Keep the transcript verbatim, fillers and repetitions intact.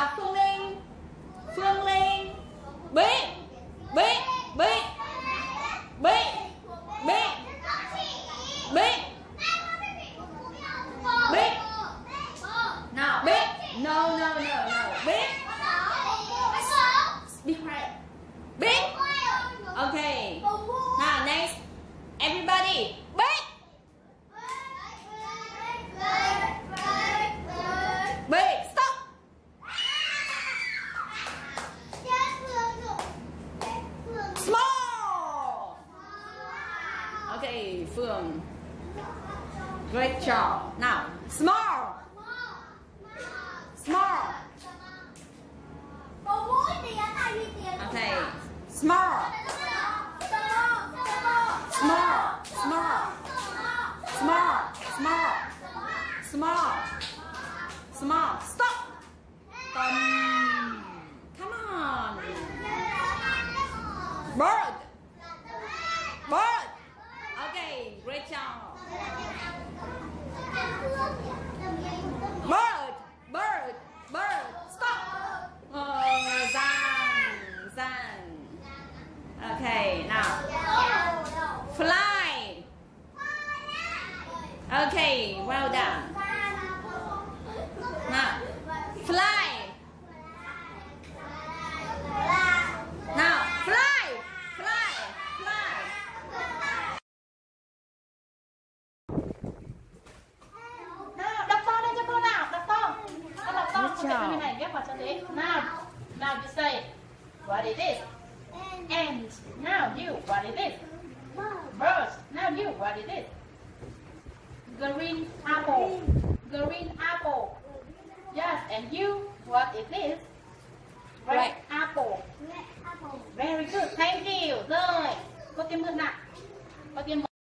nào Phương Linh, Phương Linh, Bí, Bí, Bí, Bí, Bí, Bí, Bí, nào Bí, no no no no, Bí, be quiet, Bí, okay, now next, everybody, Bí. B, stop. Small. Okay, Phương. Great job. Now, small. Small. Okay, small. Small. Small. Small. Small. Small. Small. Stop. Um, come on. Bird. Bird. Okay, great job. Bird. Bird. Bird. Stop. Oh, Zan. Zan. Okay, now. Fly. Okay, well done. Now, fly. Now, fly, fly, fly. Nào, đọc to lên cho cô nào, đọc to. Con đọc to, con sẽ như này ghép vào cho dễ. Now, now you say, what is this? And now you, what is this? Birds. Now you, what is this? Green apple. Green apple. Yes, and you, what is this? Red Right. apple. Very good, thank you. Rồi, có tiêm mượn nào? Có tiêm